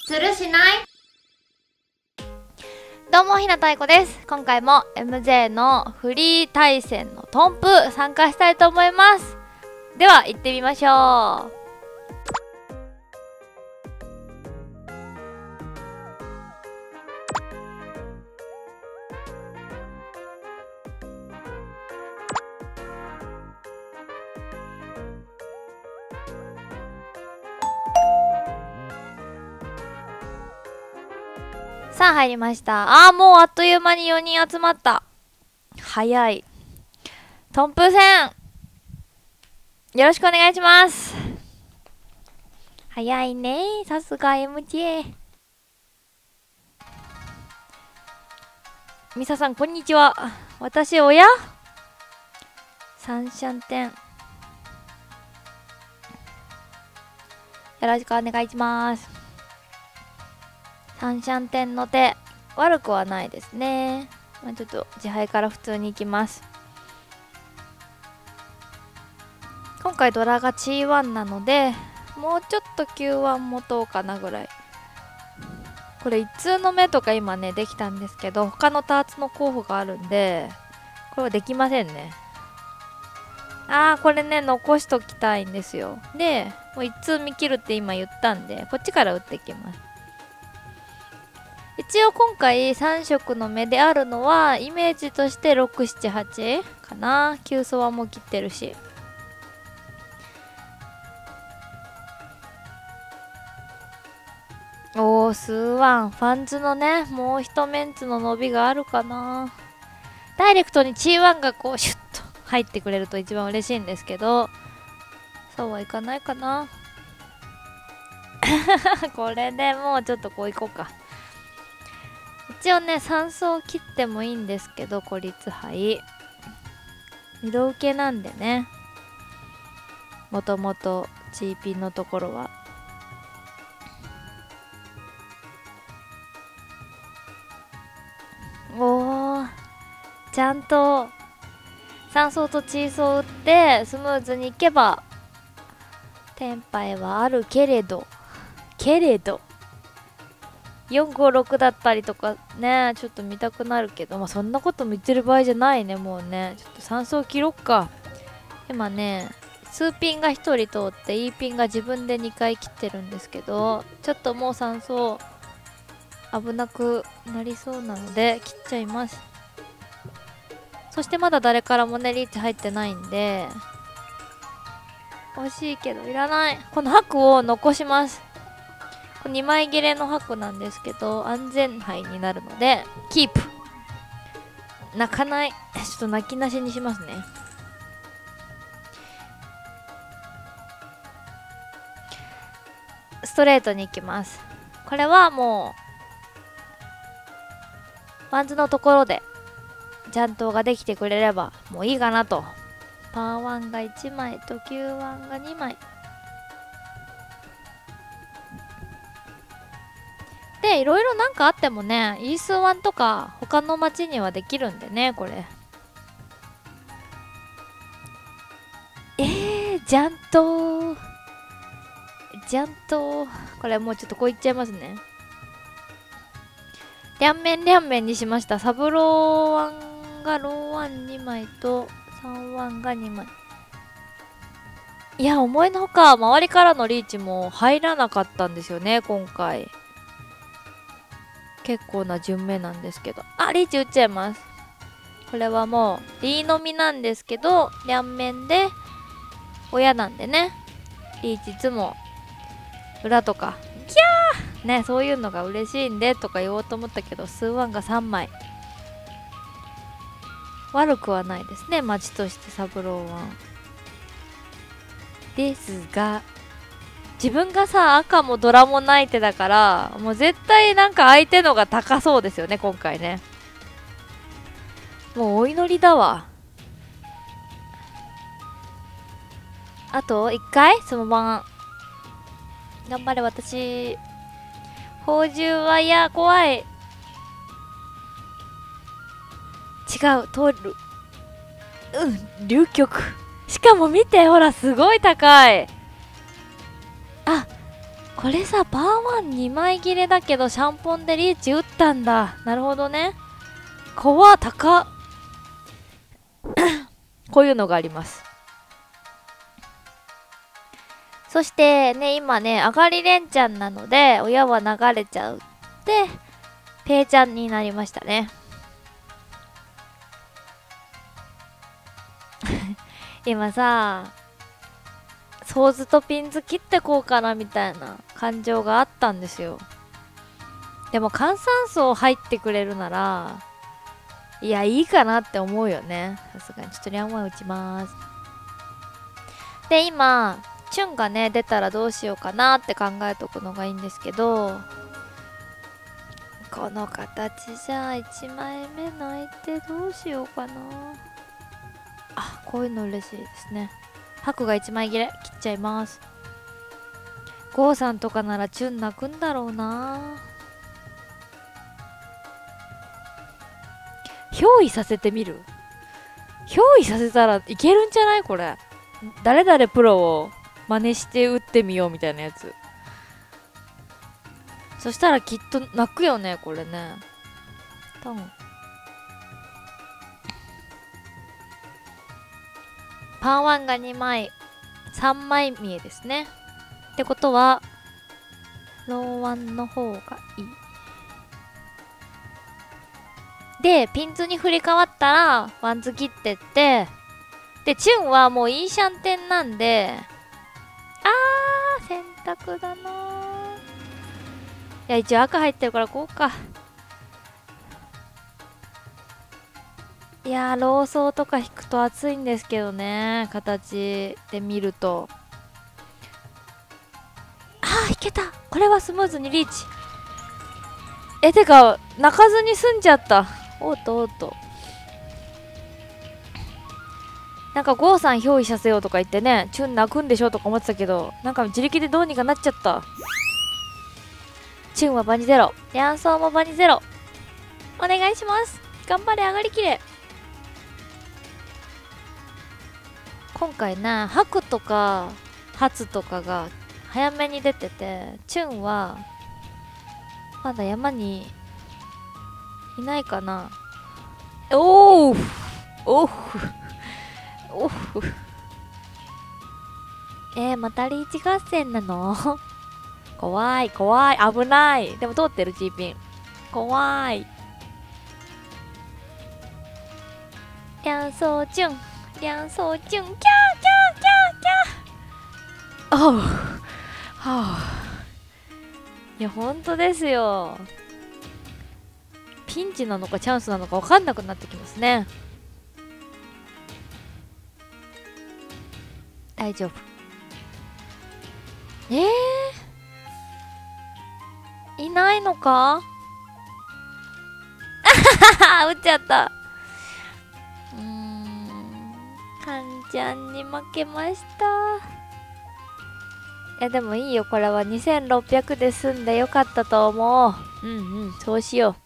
するしない。 どうも、ひなたいこです。今回も MJ のフリー対戦のトンプ参加したいと思います。では行ってみましょう。さあ入りました。もうあっという間に4人集まった。早い。トンプ戦よろしくお願いします。早いね、さすが MJ。 ミサさんこんにちは。私親三シャンテンよろしくお願いします。三シャンテンの手悪くはないですね。ちょっと自敗から普通に行きます。今回ドラがチー1なのでもうちょっと Q1 持とうかなぐらい。これ一通の目とか今ねできたんですけど、他のターツの候補があるんでこれはできませんね。これね残しときたいんですよ。でもう一通見切るって今言ったんでこっちから打っていきます。一応今回3色の目であるのはイメージとして678かな。急走はもう切ってるし。スーワンファンズのねもう一メンツの伸びがあるかな。ダイレクトにチー1がこうシュッと入ってくれると一番嬉しいんですけど、そうはいかないかな。これでもうちょっとこういこうか。一応ね3走切ってもいいんですけど孤立杯二度受けなんでね、もともとチーピンのところはちゃんと3走とチー走打ってスムーズにいけばテンパイはあるけれど456だったりとかねちょっと見たくなるけど、そんなことも言ってる場合じゃないね。もうねちょっと3走切ろっか。今ね数ピンが1人通って E ピンが自分で2回切ってるんですけど、ちょっともう3走危なくなりそうなので切っちゃいます。そしてまだ誰からもねリーチ入ってないんで惜しいけどいらない。この白を残します。2枚切れの白なんですけど安全牌になるのでキープ。泣かない。ちょっと泣きなしにしますね。ストレートに行きます。これはもうワンズのところでジャントができてくれればもういいかなと。パー1が1枚と Q1 が2枚でいろいろなんかあってもねイース1とか他の町にはできるんでね。これジャントこれもうちょっとこういっちゃいますね。両面にしました。サブロー1がロー1 2枚と3-1が2枚。いや思いのほか周りからのリーチも入らなかったんですよね今回。結構な順目なんですけどリーチ打っちゃいます。これはもう D のみなんですけど両面で親なんでねリーチいつも裏とかキャーねそういうのが嬉しいんでとか言おうと思ったけどスーワンが3枚悪くはないですね。町としてサブローワンですが自分がさ赤もドラもない手だからもう絶対なんか相手のが高そうですよね今回ね。もうお祈りだわ。あと1回そのまま頑張れ私。宝珠は怖い。違う通る。流曲しかも見てほらすごい高い。 これさ、パーワン2枚切れだけどシャンポンでリーチ打ったんだ。なるほどね。怖っ、高っ。こういうのがあります。そしてね、今ね、上がりレンチャンなので、親は流れちゃう。で、ペイちゃんになりましたね。今さ、ソーズとピンズ切ってこうかなみたいな感情があったんですよ。でも炭酸素入ってくれるなら、いや、いいかなって思うよね。さすがに。ちょっとリャンワン打ちます。で、今、チュンがね、出たらどうしようかなって考えとくのがいいんですけど、この形じゃ1枚目泣いてどうしようかな。あ、こういうの嬉しいですね。白が1枚切れ切っちゃいます。ゴーさんとかならチュン泣くんだろうな。憑依させてみる。憑依させたらいけるんじゃないこれ。誰々プロを真似して打ってみようみたいなやつ。そしたらきっと泣くよねこれね。多分パンワンが2枚3枚見えですね。ってことはローワンの方がいい。でピンズに振り替わったらワンズ切ってって、でチュンはもういいシャンテンなんで、選択だな。いや一応赤入ってるからこうか。いやーローソーとか引くと熱いんですけどね、形で見ると。いけた。これはスムーズにリーチ。てか泣かずに済んじゃった。おっとおっと。なんかゴーさん憑依させようとか言ってね、チュン泣くんでしょとか思ってたけど、なんか自力でどうにかなっちゃった。チュンはバニゼロ、リャンソーもバニゼロ。お願いします。頑張れ、上がりきれ。今回ね、白とか初とかが早めに出てて、チュンはまだ山にいないかな。おーおーおーまたリーチ合戦なの怖い怖い、危ない。でも通ってる G ピン怖い。リャンソーチュン、リャンソーチュン、キャーキャーキャーキャー。おうはあ、いやほんとですよ。ピンチなのかチャンスなのか分かんなくなってきますね。大丈夫。いないのか打っちゃった。カンちゃんに負けました。いやでもいいよ、これは2600で済んでよかったと思う。そうしよう。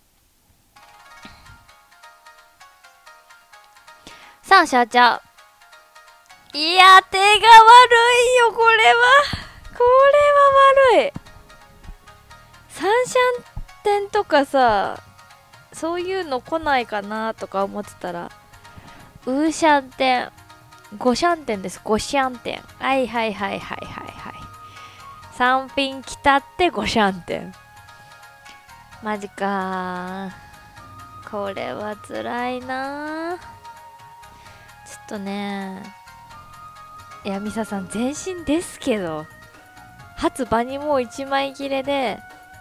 さあシャーチャー、いや手が悪いよこれは。これは悪い。三シャンテンとかさ、そういうの来ないかなとか思ってたら、ウーシャンテン、5シャンテンです。5シャンテン。はいはいはいはいはいはい。3ピン来たって5シャンテン。マジかー。これは辛いなー。ちょっとね、いやミサさん全身ですけど、初場にもう1枚切れで、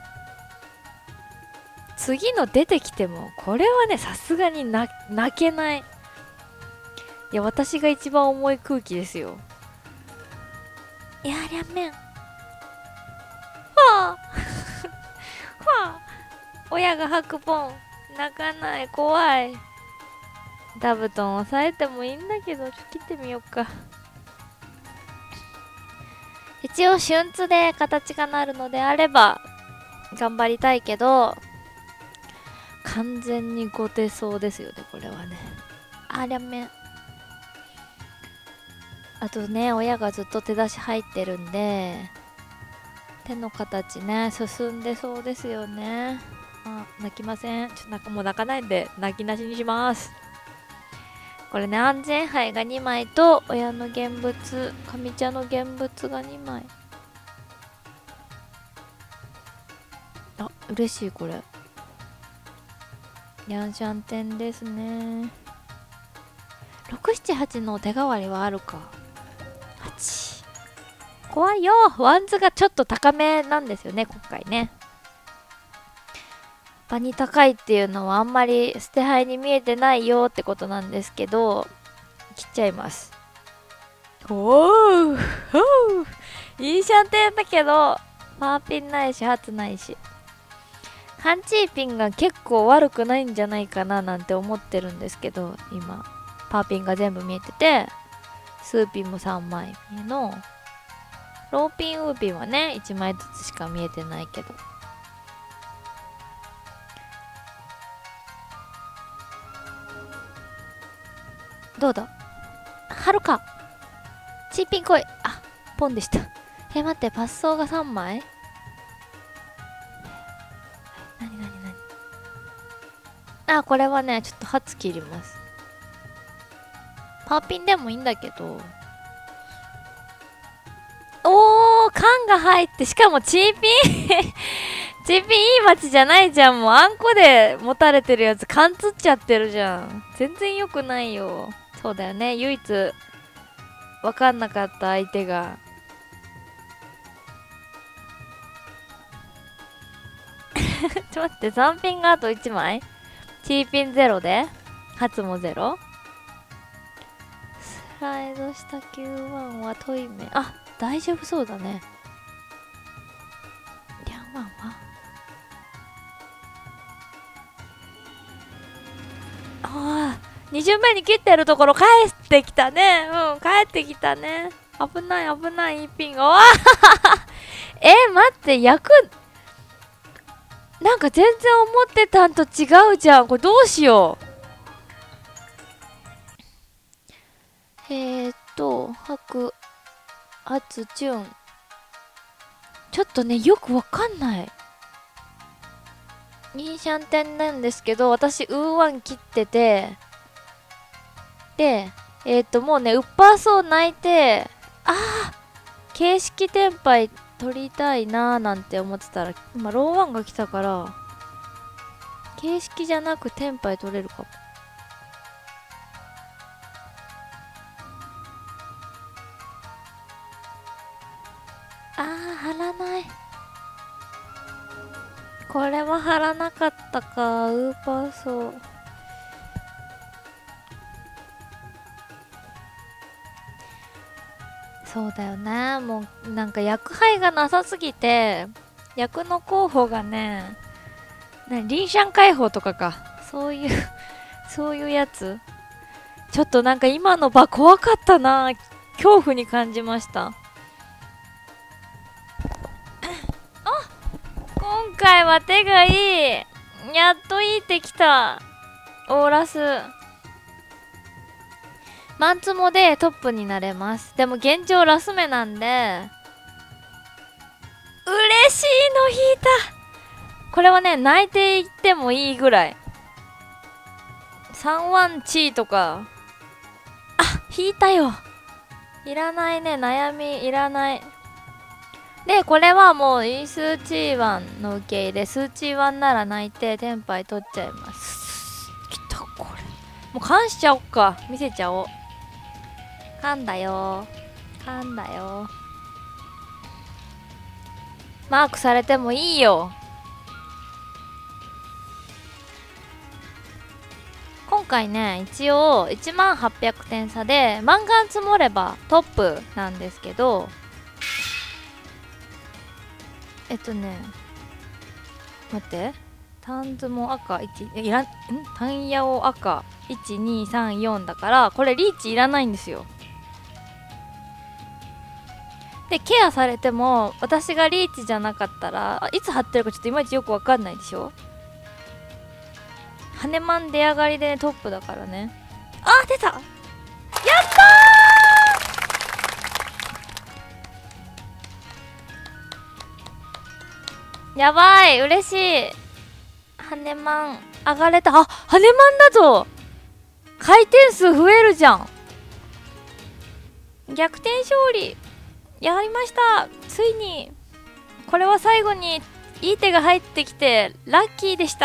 次の出てきてもこれはねさすがに泣けない。いや私が一番重い空気ですよ。いやりゃめん。はあはあ、親が吐くポン泣かない、怖い。ダブトン押さえてもいいんだけど、ちょっと切ってみようか。一応春津で形がなるのであれば頑張りたいけど、完全に後手そうですよねこれはね。ありゃめん。あとね親がずっと手出し入ってるんで、 手の形ね、進んでそうですよね。あ、泣きません。もう泣かないんで、泣きなしにします。これね、安全牌が2枚と、親の現物、上茶の現物が2枚。あ、嬉しい、これ。ヤンシャンテンですね。678の手代わりはあるか。8。怖いよ。ワンズがちょっと高めなんですよね、今回ね。場に高いっていうのはあんまり捨て牌に見えてないよってことなんですけど、切っちゃいます。おーいいシャンテンだけど、パーピンないし、ハツないし。ハンチーピンが結構悪くないんじゃないかななんて思ってるんですけど、今。パーピンが全部見えてて、スーピンも3枚目の、ローピンウーピンはね、1枚ずつしか見えてないけど。どうだ、はるかチーピン来い。あ、ポンでした。待って、パスソーが3枚。なにあ、これはね、ちょっとハツ切ります。パーピンでもいいんだけど。おー、缶が入って、しかもチーピンチーピンいい街じゃないじゃん。もうあんこで持たれてるやつ缶つっちゃってるじゃん。全然良くないよ。そうだよね、唯一分かんなかった相手がちょっと待って、3ピンがあと1枚、チーピン0でハツも0。スライドした91はトイメ、あ、大丈夫そうだね。リャンワンはああ、2巡目に切ってるところ帰ってきたね。うん、帰ってきたね。危ない危ない、いいピンが。待って、役なんか全然思ってたんと違うじゃん。これどうしよう。白、アツ、チュン。ちょっとね、よくわかんない。インシャンテンなんですけど、私、ウーワン切ってて、で、もうね、ウッパーソー泣いて、形式テンパイ取りたいなーなんて思ってたら、今、ローワンが来たから、形式じゃなくテンパイ取れるかも。貼らない。これは貼らなかったか、ウーパーソー。そうだよね。もうなんか役配がなさすぎて、役の候補がね、リンシャン解放とかか、そういうやつ。ちょっとなんか今の場怖かったな。恐怖に感じました。今回は手がいい。やっといい手きた。オーラスマンツモでトップになれます。でも現状ラス目なんで、嬉しいの引いた。これはね、泣いていってもいいぐらい。3ワンチーとか。引いたよ。いらないね、悩みいらない。で、これはもう、イスーチーワンの受け入れ、スーチーワンなら泣いて、テンパイ取っちゃいます。きた、これ。もう、缶しちゃおっか。見せちゃおう。噛んだよ。噛んだよ。マークされてもいいよ。今回ね、一応、1800点差で、マンガン積もればトップなんですけど、待って。タンズも赤1、タンヤオ赤1、2、3、4だから、これリーチいらないんですよ。で、ケアされても、私がリーチじゃなかったら、いつ貼ってるかちょっといまいちよくわかんないでしょ。羽根マン出上がりで、ね、トップだからね。出た、やったー。 やばい、嬉しい。羽根マン上がれた。あ、羽根マンだぞ。回転数増えるじゃん。逆転勝利やりました。ついにこれは最後にいい手が入ってきてラッキーでした。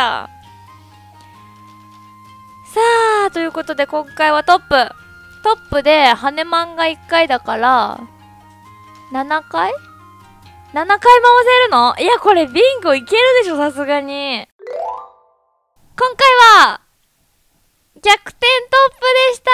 さあ、ということで今回はトップで羽根マンが1回だから7回 ?7 回回せるの？いや、これビンゴいけるでしょ、さすがに。今回は逆転トップでした。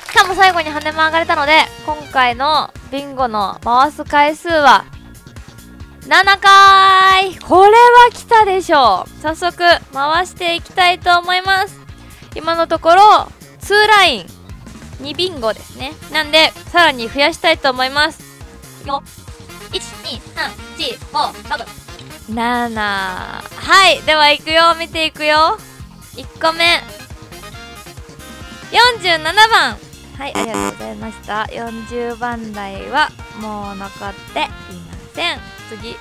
しかも最後に羽根マン上がれたので、今回のビンゴの回す回数は7回。これは来たでしょう。早速回していきたいと思います。今のところ2ライン2ビンゴですね。なんでさらに増やしたいと思います。よ、1234567。はい、では行くよ。見ていくよ。1個目47番。はい、ありがとうございました。40番台はもう残っていません。次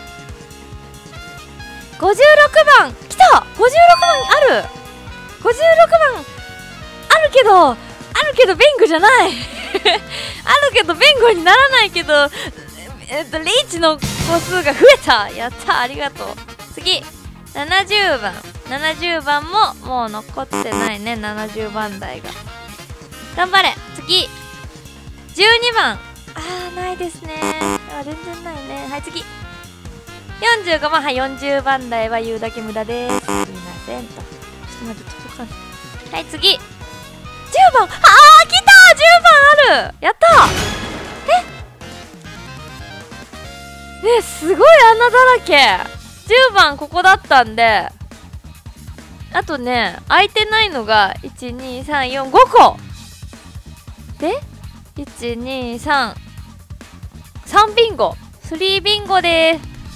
56番来た。56番ある。56番あるけどビンゴじゃないあるけどビンゴにならないけど、リーチの個数が増えた。やった、ありがとう。次70番ももう残ってないね。70番台が頑張れ。次12番。ないですね。全然ないね。はい、次45番。はい、40番台は言うだけ無駄です。すいませんと。ちょっと待って、届かない。はい、次10番。来た。10番ある。やった。ね、すごい穴だらけ。10番ここだったんで、あとね空いてないのが12345個で、123ビンゴ、3ビンゴです。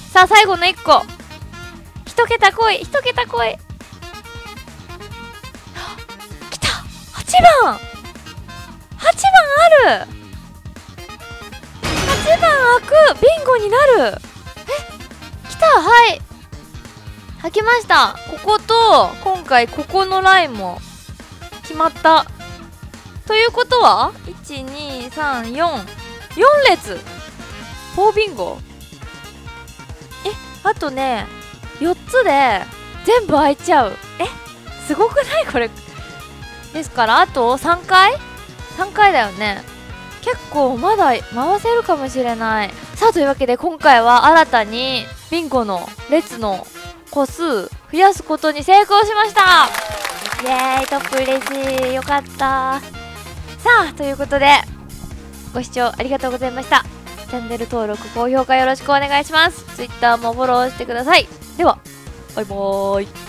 さあ最後の1個、1桁来い。1桁来い。来た。8番ある。8番開く。ビンゴになる。来た。はい、開きました。ここと今回ここのラインも決まった。ということは12344列4ビンゴ。あとね4つで全部開いちゃう。すごくないこれ。ですからあと3回だよね。結構まだ回せるかもしれない。さあ、というわけで今回は新たにビンゴの列の個数増やすことに成功しました。イエーイ、トップ嬉しい。よかった。さあ、ということでご視聴ありがとうございました。チャンネル登録高評価よろしくお願いします。 Twitter もフォローしてください。ではバイバーイ。